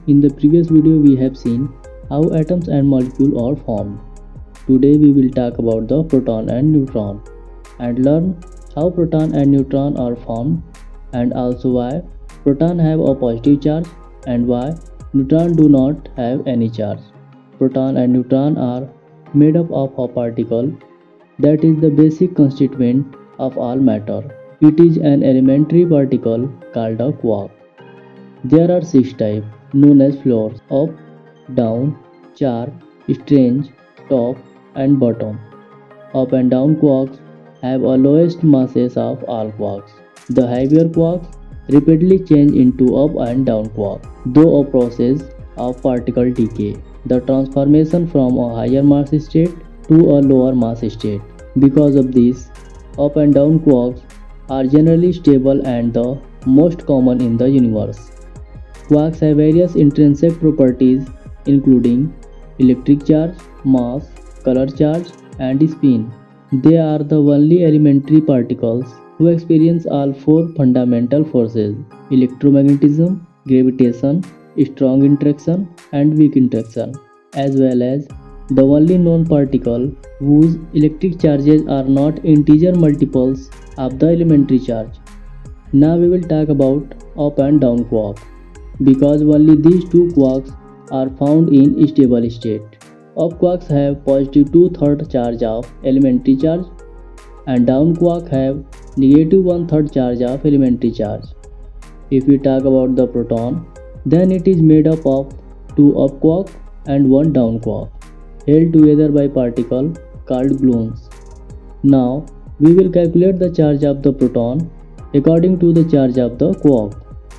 In the previous video we have seen how atoms and molecules are formed. Today we will talk about the proton and neutron and learn how proton and neutron are formed and also why proton have a positive charge and why neutron do not have any charge. Proton and neutron are made up of a particle that is the basic constituent of all matter. It is an elementary particle called a quark. There are 6 types known as floors: up, down, charge, strange, top and bottom. Up and down quarks have a lowest masses of all quarks. The heavier quarks rapidly change into up and down quark. Though a process of particle decay, the transformation from a higher mass state to a lower mass state. Because of this, up and down quarks are generally stable and the most common in the universe. Quarks have various intrinsic properties including electric charge, mass, color charge, and spin. They are the only elementary particles who experience all 4 fundamental forces: electromagnetism, gravitation, strong interaction, and weak interaction, as well as the only known particle whose electric charges are not integer multiples of the elementary charge. Now we will talk about up and down quark, because only these two quarks are found in stable state. Up quarks have positive 2/3 charge of elementary charge and down quark have negative 1/3 charge of elementary charge. If we talk about the proton, then it is made up of 2 up quark and 1 down quark, held together by particle called gluons. Now we will calculate the charge of the proton according to the charge of the quark.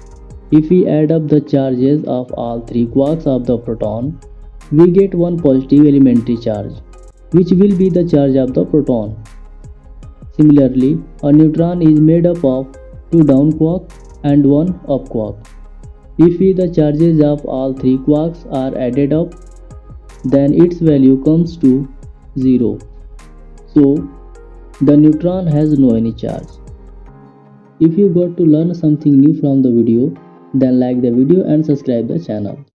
If we add up the charges of all 3 quarks of the proton, we get one positive elementary charge, which will be the charge of the proton. Similarly, a neutron is made up of 2 down quark and 1 up quark. If the charges of all 3 quarks are added up, then its value comes to 0. So, the neutron has no any charge. If you got to learn something new from the video, then like the video and subscribe the channel.